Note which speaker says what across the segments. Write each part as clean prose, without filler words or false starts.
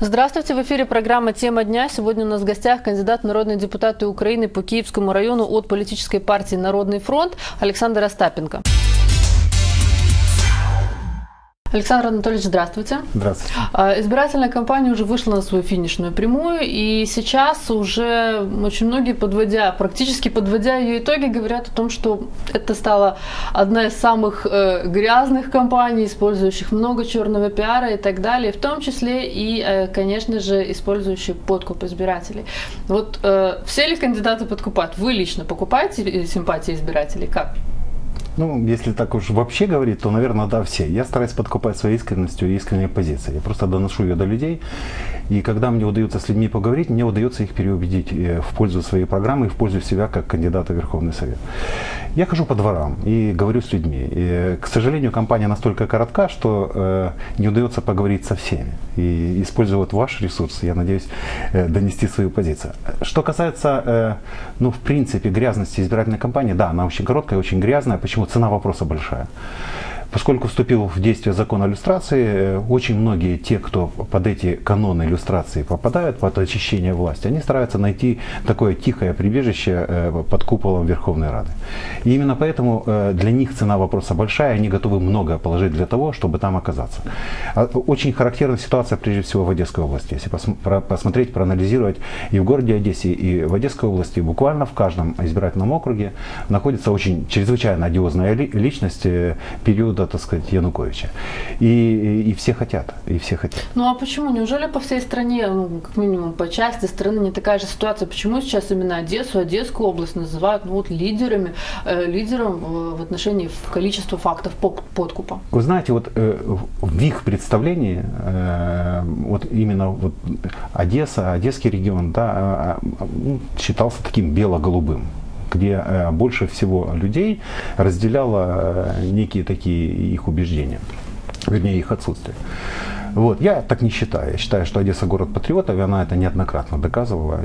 Speaker 1: Здравствуйте, в эфире программа «Тема дня». Сегодня у нас в гостях кандидат в народные депутаты Украины по Киевскому району от политической партии «Народный фронт» Александр Остапенко. Александр Анатольевич, здравствуйте.
Speaker 2: Здравствуйте.
Speaker 1: Избирательная кампания уже вышла на свою финишную прямую, и сейчас уже очень многие, практически подводя ее итоги, говорят о том, что это стала одна из самых грязных кампаний, использующих много черного пиара и так далее, в том числе и, конечно же, использующих подкуп избирателей. Вот все ли кандидаты подкупают? Вы лично покупаете симпатии избирателей? Как?
Speaker 2: Ну, если так уж вообще говорить, то, наверное, да, все. Я стараюсь подкупать своей искренностью и искренней позицией. Я просто доношу ее до людей. И когда мне удается с людьми поговорить, мне удается их переубедить в пользу своей программы и в пользу себя как кандидата в Верховный Совет. Я хожу по дворам и говорю с людьми. И, к сожалению, кампания настолько коротка, что не удается поговорить со всеми. И используя вот ваш ресурс, я надеюсь донести свою позицию. Что касается, ну, в принципе, грязности избирательной кампании, да, она очень короткая, очень грязная. Почему? Цена вопроса большая. Поскольку вступил в действие закон о люстрации, очень многие те, кто под эти каноны люстрации попадают, под очищение власти, они стараются найти такое тихое прибежище под куполом Верховной Рады. И именно поэтому для них цена вопроса большая, они готовы многое положить для того, чтобы там оказаться. Очень характерна ситуация прежде всего в Одесской области. Если посмотреть, проанализировать, и в городе Одессе, и в Одесской области, буквально в каждом избирательном округе находится очень чрезвычайно одиозная личность периода, так сказать, Януковича. И все хотят, и все хотят.
Speaker 1: Ну а почему? Неужели по всей стране, ну, как минимум по части страны не такая же ситуация? Почему сейчас именно Одессу, Одесскую область называют, ну, вот лидером в отношении количества фактов подкупа?
Speaker 2: Вы знаете, вот в их представлении вот именно вот Одесса, Одесский регион, да, считался таким бело-голубым, где больше всего людей разделяло некие такие их убеждения, вернее их отсутствие. Вот. Я так не считаю. Я считаю, что Одесса город патриотов, и она это неоднократно доказывала.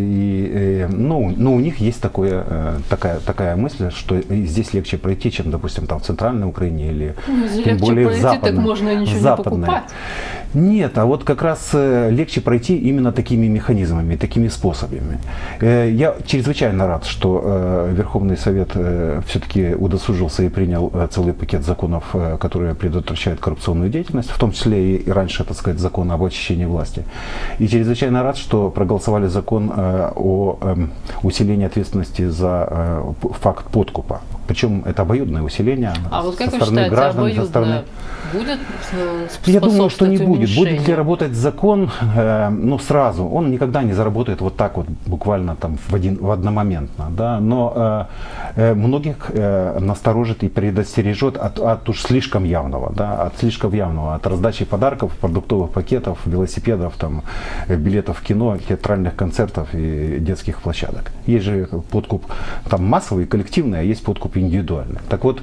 Speaker 2: Но у них есть такая мысль, что здесь легче пройти, чем, допустим, там в Центральной Украине или тем более в Западной.
Speaker 1: Так можно ничего не покупать.
Speaker 2: Нет, а вот как раз легче пройти именно такими механизмами, такими способами. Я чрезвычайно рад, что Верховный Совет все-таки удосужился и принял целый пакет законов, которые предотвращают коррупционную деятельность, в том числе и раньше, так сказать, закон об очищении власти. И чрезвычайно рад, что проголосовали закон о усилении ответственности за факт подкупа. Причем это обоюдное усиление со стороны граждан, со стороны...
Speaker 1: Будет
Speaker 2: Я думаю, что не будет. Будет ли работать закон, ну, сразу. Он никогда не заработает вот так вот, буквально там в одномоментно. Да? Но многих насторожит и предостережет от уж слишком явного, да? От раздачи подарков, продуктовых пакетов, велосипедов, там, билетов в кино, театральных концертов и детских площадок. Есть же подкуп там массовый, коллективный, а есть подкуп индивидуальный. Так вот,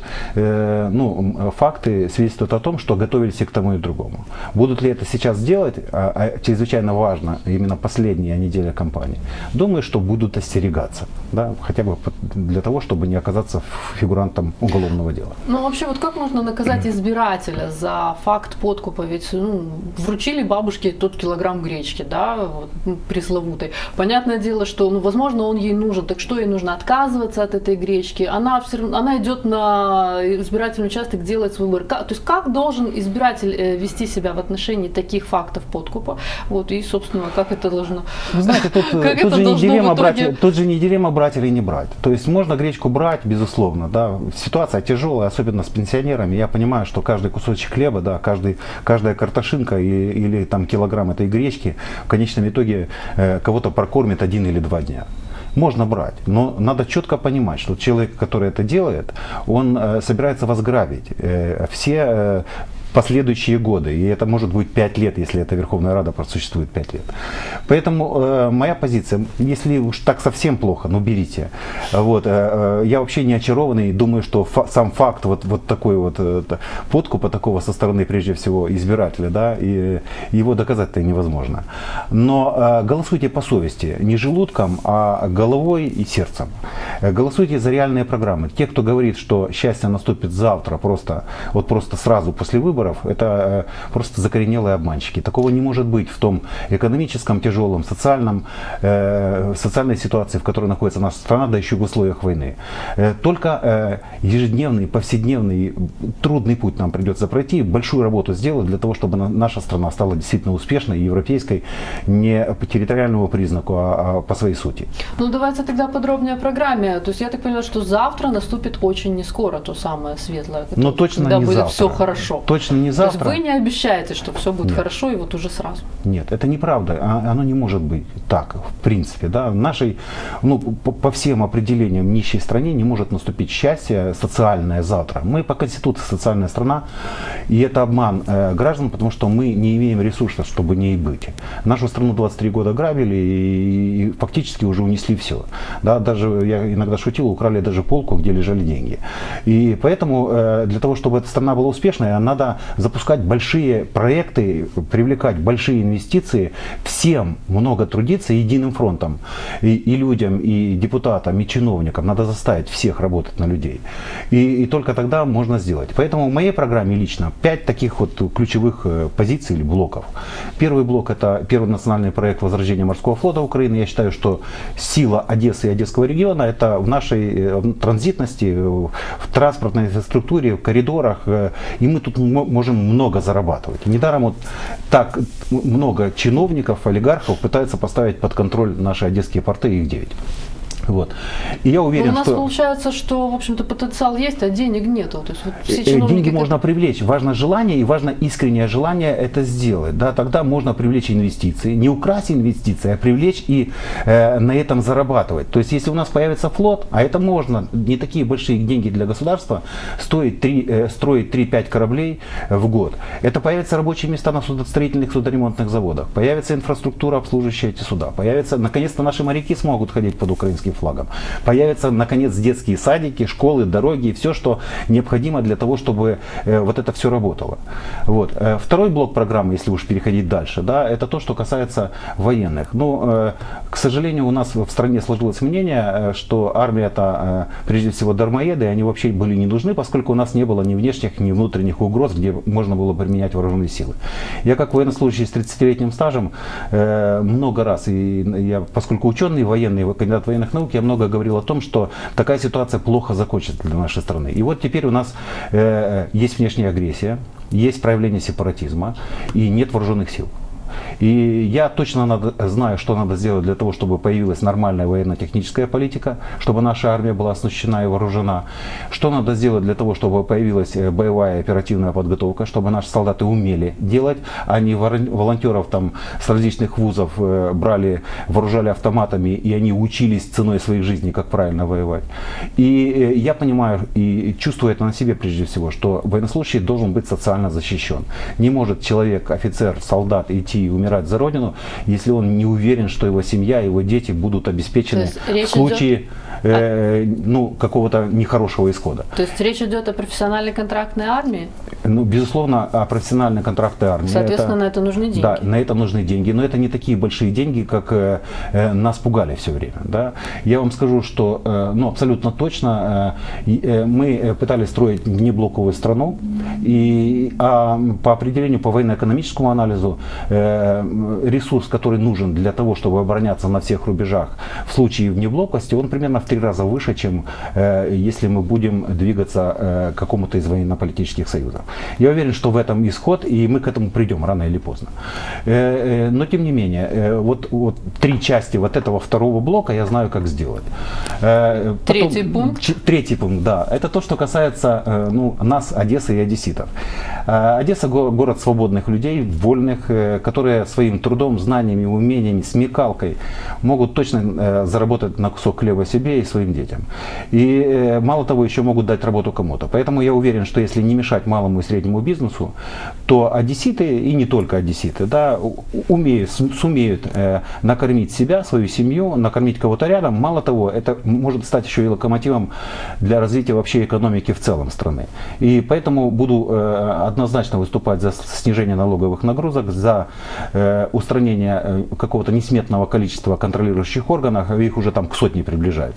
Speaker 2: факты свидетельствуют о том, что готовились и к тому и другому. Будут ли это сейчас делать, чрезвычайно важно, именно последняя неделя кампании, думаю, что будут остерегаться, да, хотя бы для того, чтобы не оказаться фигурантом уголовного дела.
Speaker 1: Ну вообще, вот как можно наказать избирателя за факт подкупа? Ведь вручили бабушке тот килограмм гречки, да, вот, пресловутой. Понятное дело, что, возможно, он ей нужен, так что ей нужно отказываться от этой гречки? Она идет на избирательный участок делать свой выбор. То есть как должен избиратель вести себя в отношении таких фактов подкупа? Вот, и, собственно, как это должно...
Speaker 2: Вы знаете, тут же не дилемма брать или не брать. То есть можно гречку брать, безусловно, да. Ситуация тяжелая, особенно с пенсионерами. Я понимаю, что каждый кусочек хлеба, да, каждая картошинка или там килограмм этой гречки в конечном итоге кого-то прокормит 1 или 2 дня. Можно брать, но надо четко понимать, что человек, который это делает, он собирается вас грабить. Все последующие годы, и это может быть 5 лет, если эта Верховная Рада просуществует 5 лет. Поэтому моя позиция, если уж так совсем плохо, ну берите. Вот, я вообще не очарованный, думаю, что сам факт вот такой вот подкупа такого со стороны, прежде всего, избирателя, да, и его доказать-то невозможно. Но голосуйте по совести, не желудком, а головой и сердцем. Голосуйте за реальные программы. Те, кто говорит, что счастье наступит завтра, просто сразу после выборов, выборов, это просто закоренелые обманщики. Такого не может быть в том экономическом, тяжелом, социальной ситуации, в которой находится наша страна, да еще в условиях войны. Только ежедневный, повседневный, трудный путь нам придется пройти, большую работу сделать для того, чтобы наша страна стала действительно успешной, европейской, не по территориальному признаку, а по своей сути.
Speaker 1: Ну давайте тогда подробнее о программе. То есть я так понимаю, что завтра наступит очень не скоро то самое светлое,
Speaker 2: но точно
Speaker 1: когда
Speaker 2: не
Speaker 1: будет
Speaker 2: завтра.
Speaker 1: все хорошо.
Speaker 2: Точно не завтра.
Speaker 1: То есть вы не обещаете, что все будет
Speaker 2: Нет.
Speaker 1: хорошо и вот уже сразу?
Speaker 2: Нет, это неправда. Оно не может быть так, в принципе. Да? В нашей, по всем определениям, нищей стране не может наступить счастье социальное завтра. Мы по Конституции социальная страна, и это обман граждан, потому что мы не имеем ресурсов, чтобы не быть. Нашу страну 23 года грабили и фактически уже унесли все. Да? Даже, я иногда шутил, украли даже полку, где лежали деньги. И поэтому для того, чтобы эта страна была успешной, надо запускать большие проекты, привлекать большие инвестиции, всем много трудиться единым фронтом. И людям, и депутатам, и чиновникам. Надо заставить всех работать на людей. И только тогда можно сделать. Поэтому в моей программе лично 5 таких вот ключевых позиций или блоков. Первый блок — это первый национальный проект возрождения морского флота Украины. Я считаю, что сила Одессы и Одесского региона — это в нашей транзитности, в транспортной инфраструктуре, в коридорах. И мы тут можем много зарабатывать. Недаром вот так много чиновников, олигархов пытаются поставить под контроль наши одесские порты, их 9. Вот. И я уверен,
Speaker 1: у нас
Speaker 2: что
Speaker 1: получается, что в общем-то потенциал есть, а денег нету. То есть, вот все
Speaker 2: деньги можно привлечь. Важно желание и важно искреннее желание это сделать. Да, тогда можно привлечь инвестиции. Не украсть инвестиции, а привлечь и на этом зарабатывать. То есть если у нас появится флот, а это можно, не такие большие деньги для государства, строить 3-5 кораблей в год. Это появятся рабочие места на судостроительных, судоремонтных заводах. Появится инфраструктура, обслуживающая эти суда. Появится, наконец-то наши моряки смогут ходить под украинским флагом. Появятся, наконец, детские садики, школы, дороги, все, что необходимо для того, чтобы вот это все работало. Вот. Второй блок программы, если уж переходить дальше, да, это то, что касается военных. Ну, к сожалению, у нас в стране сложилось мнение, что армия это прежде всего дармоеды, и они вообще были не нужны, поскольку у нас не было ни внешних, ни внутренних угроз, где можно было применять вооруженные силы. Я как военнослужащий с 30-летним стажем много раз, и я, поскольку ученый военный, кандидат военных наук, я много говорил о том, что такая ситуация плохо закончится для нашей страны. И вот теперь у нас есть внешняя агрессия, есть проявление сепаратизма и нет вооруженных сил. И я точно знаю, что надо сделать для того, чтобы появилась нормальная военно-техническая политика, чтобы наша армия была оснащена и вооружена. Что надо сделать для того, чтобы появилась боевая оперативная подготовка, чтобы наши солдаты умели делать, а не волонтеров там с различных вузов брали, вооружали автоматами, и они учились ценой своей жизни, как правильно воевать. И я понимаю и чувствую это на себе прежде всего, что военнослужащий должен быть социально защищен. Не может человек, офицер, солдат идти и умирать за родину, если он не уверен, что его семья, его дети будут обеспечены в случае какого-то нехорошего исхода.
Speaker 1: То есть речь идет о профессиональной контрактной армии?
Speaker 2: Ну, безусловно, о профессиональной контрактной армии.
Speaker 1: Соответственно, на это нужны деньги. Да,
Speaker 2: на это нужны деньги, но это не такие большие деньги, как нас пугали все время. Да? Я вам скажу, что абсолютно точно мы пытались строить внеблоковую страну, а по определению, по военно-экономическому анализу, ресурс, который нужен для того, чтобы обороняться на всех рубежах в случае внеблоковости, он примерно в 3 раза выше, чем если мы будем двигаться к какому-то из военно-политических союзов. Я уверен, что в этом исход, и мы к этому придем рано или поздно. Но тем не менее, вот 3 части вот этого второго блока я знаю, как сделать.
Speaker 1: Третий пункт?
Speaker 2: Третий пункт, да. Это то, что касается нас, Одессы и одесситов. Одесса — город свободных людей, вольных, которые своим трудом, знаниями, умениями, смекалкой могут точно заработать на кусок хлеба себе и своим детям. И мало того, еще могут дать работу кому-то. Поэтому я уверен, что если не мешать малому и среднему бизнесу, то одесситы, и не только одесситы, да, сумеют накормить себя, свою семью, накормить кого-то рядом. Мало того, это может стать еще и локомотивом для развития вообще экономики в целом страны. И поэтому буду однозначно выступать за снижение налоговых нагрузок, за устранение какого-то несметного количества контролирующих органов, их уже там к 100 приближается.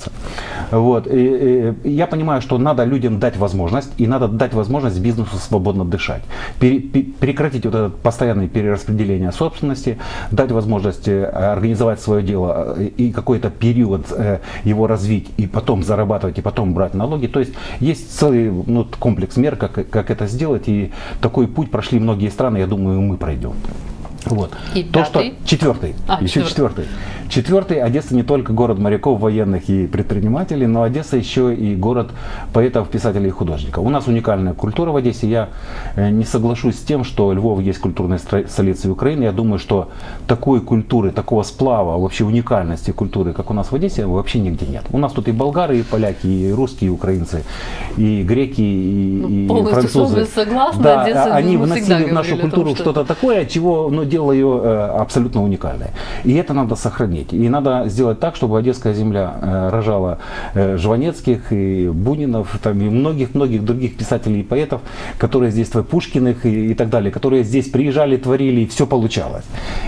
Speaker 2: находится. Вот. И я понимаю, что надо людям дать возможность, и надо дать возможность бизнесу свободно дышать. Прекратить вот это постоянное перераспределение собственности, дать возможность организовать свое дело и какой-то период его развить, и потом зарабатывать, и потом брать налоги. То есть целый комплекс мер, как это сделать, и такой путь прошли многие страны, я думаю, мы пройдем. Вот.
Speaker 1: И
Speaker 2: то, что четвертый, еще четвертый. Четвертый, Одесса не только город моряков, военных и предпринимателей, но Одесса еще и город поэтов, писателей и художников. У нас уникальная культура в Одессе. Я не соглашусь с тем, что Львов есть культурной столицей Украины. Я думаю, что такой культуры, такого сплава, вообще уникальности культуры, как у нас в Одессе, вообще нигде нет. У нас тут и болгары, и поляки, и русские, и украинцы, и греки, и французы.
Speaker 1: Согласна,
Speaker 2: да,
Speaker 1: Одесса,
Speaker 2: они вносили в нашу культуру что-то такое, чего делало ее абсолютно уникальной. И это надо сохранить. И надо сделать так, чтобы Одесская земля рожала Жванецких и Бунинов, там, и многих-многих других писателей и поэтов, которые здесь, Пушкиных и так далее, которые здесь приезжали, творили, и все получалось.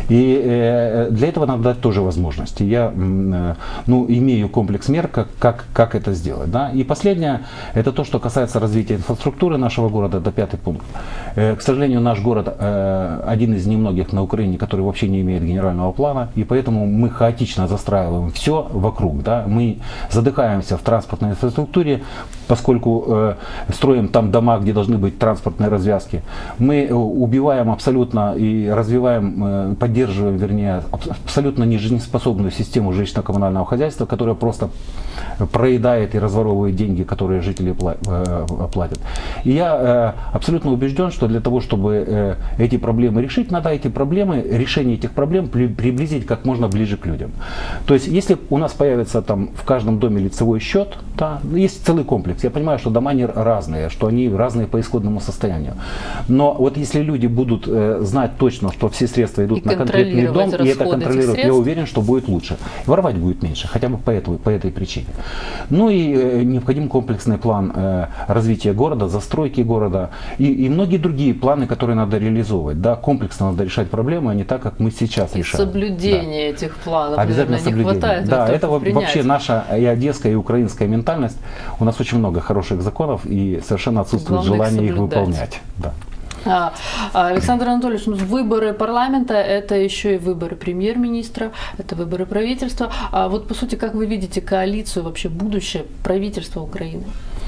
Speaker 2: И для этого надо дать тоже возможности. Я имею комплекс мер, как это сделать. Да? И последнее, это то, что касается развития инфраструктуры нашего города, это 5-й пункт. К сожалению, наш город один из немногих на Украине, который вообще не имеет генерального плана, и поэтому мы хаотично застраиваем все вокруг. Да? Мы задыхаемся в транспортной инфраструктуре, поскольку строим там дома, где должны быть транспортные развязки. Мы убиваем абсолютно и развиваем, поддерживаем, вернее, абсолютно нежизнеспособную систему жилищно-коммунального хозяйства, которая просто проедает и разворовывает деньги, которые жители платят. И я абсолютно убежден, что для того, чтобы эти проблемы решить, надо решение этих проблем приблизить как можно ближе к людям. То есть, если у нас появится там в каждом доме лицевой счет, да, есть целый комплекс. Я понимаю, что дома не разные, что они разные по исходному состоянию. Но вот если люди будут знать точно, что все средства идут на конкретный дом, и это контролировать, я уверен, что будет лучше. Воровать будет меньше, хотя бы по этой причине. Ну и необходим комплексный план развития города, застройки города и многие другие планы, которые надо реализовывать. Да, комплексно надо решать проблемы, а не так, как мы сейчас решаем.
Speaker 1: Соблюдение этих планов,
Speaker 2: обязательно
Speaker 1: наверное, не хватает.
Speaker 2: Да, это вообще наша и одесская, и украинская ментальность. У нас очень много хороших законов, и совершенно отсутствует желание их выполнять. Да.
Speaker 1: Александр Анатольевич, выборы парламента – это еще и выборы премьер-министра, это выборы правительства. А вот по сути, как вы видите коалицию, вообще будущее правительства Украины?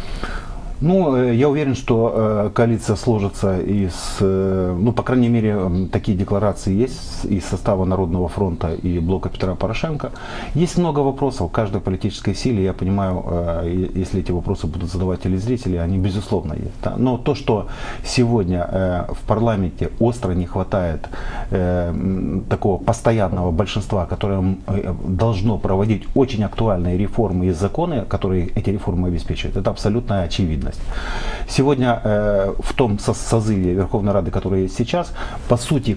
Speaker 2: Ну, я уверен, что коалиция сложится из, по крайней мере, такие декларации есть из состава Народного фронта и блока Петра Порошенко. Есть много вопросов каждой политической силе. Я понимаю, если эти вопросы будут задавать телезрители, они безусловно есть. Да? Но то, что сегодня в парламенте остро не хватает такого постоянного большинства, которое должно проводить очень актуальные реформы и законы, которые эти реформы обеспечивают, это абсолютная очевидность. Сегодня в том созыве Верховной Рады, который есть сейчас, по сути,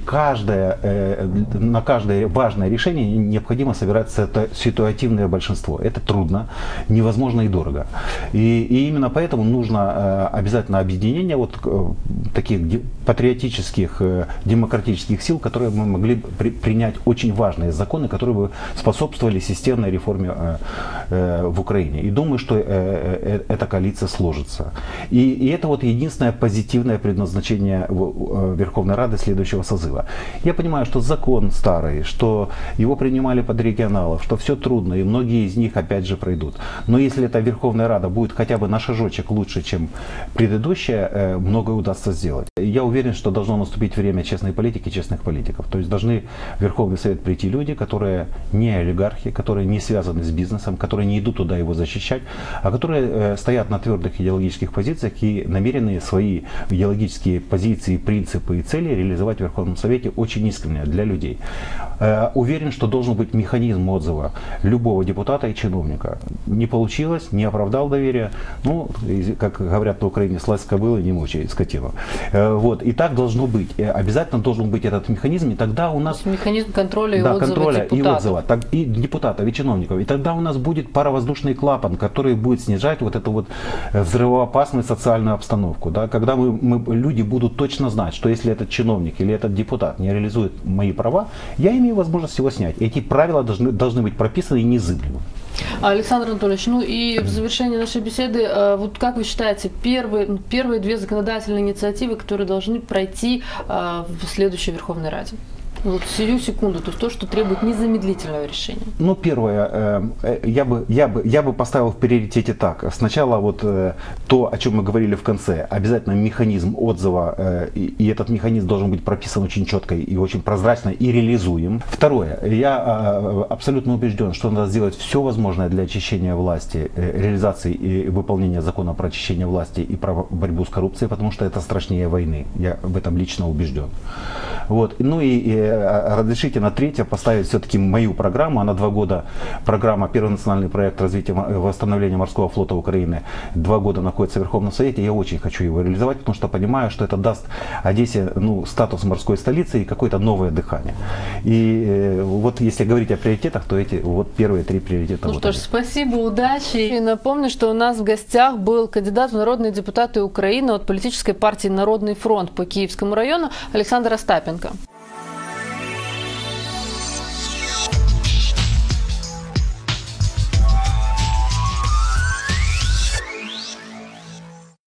Speaker 2: на каждое важное решение необходимо собирать ситуативное большинство. Это трудно, невозможно и дорого. И именно поэтому нужно обязательно объединение таких патриотических, демократических сил, которые мы могли принять очень важные законы, которые бы способствовали системной реформе в Украине. И думаю, что эта коалиция сложится. И это единственное позитивное предназначение Верховной Рады следующего созыва. Я понимаю, что закон старый, что его принимали под регионалов, что все трудно, и многие из них опять же пройдут. Но если эта Верховная Рада будет хотя бы на шажочек лучше, чем предыдущая, многое удастся сделать. Я уверен, что должно наступить время честной политики, честных политиков. То есть должны в Верховный Совет прийти люди, которые не олигархи, которые не связаны с бизнесом, которые не идут туда его защищать, а которые стоят на твердых идеологических позициях и намерены свои идеологические позиции, принципы и цели реализовать в Верховном Совете очень искренне для людей. Уверен, что должен быть механизм отзыва любого депутата и чиновника. Не получилось, не оправдал доверия, как говорят на Украине, слазь с кобылы, не мучай скотину. И так должно быть. Обязательно должен быть этот механизм, и тогда у нас...
Speaker 1: Механизм контроля и отзыва
Speaker 2: и депутатов, и чиновников. И тогда у нас будет паровоздушный клапан, который будет снижать эту взрывоопасную социальную обстановку. Да? Когда люди будут точно знать, что если этот чиновник или этот депутат не реализует мои права, я имею возможность его снять. Эти правила должны быть прописаны и незыблемы.
Speaker 1: Александр Анатольевич, ну и в завершении нашей беседы, вот как вы считаете, первые две законодательные инициативы, которые должны пройти в следующей Верховной Раде? Вот сию секунду, то есть то, что требует незамедлительного решения.
Speaker 2: Ну, первое, я бы поставил в приоритете так. Сначала вот то, о чем мы говорили в конце, обязательно механизм отзыва, и этот механизм должен быть прописан очень четко и очень прозрачно и реализуем. Второе, я абсолютно убежден, что надо сделать все возможное для очищения власти, реализации и выполнения закона про очищение власти и про борьбу с коррупцией, потому что это страшнее войны. Я в этом лично убежден. Вот. Ну и разрешите на третье поставить все-таки мою программу. Она 2 года, программа, первый национальный проект развития восстановления морского флота Украины, 2 года находится в Верховном Совете. Я очень хочу его реализовать, потому что понимаю, что это даст Одессе статус морской столицы и какое-то новое дыхание. И вот если говорить о приоритетах, то эти вот первые 3 приоритета.
Speaker 1: Ну
Speaker 2: вот
Speaker 1: что ж, спасибо, удачи. И напомню, что у нас в гостях был кандидат в народные депутаты Украины от политической партии «Народный фронт» по Киевскому району Александр Остапенко.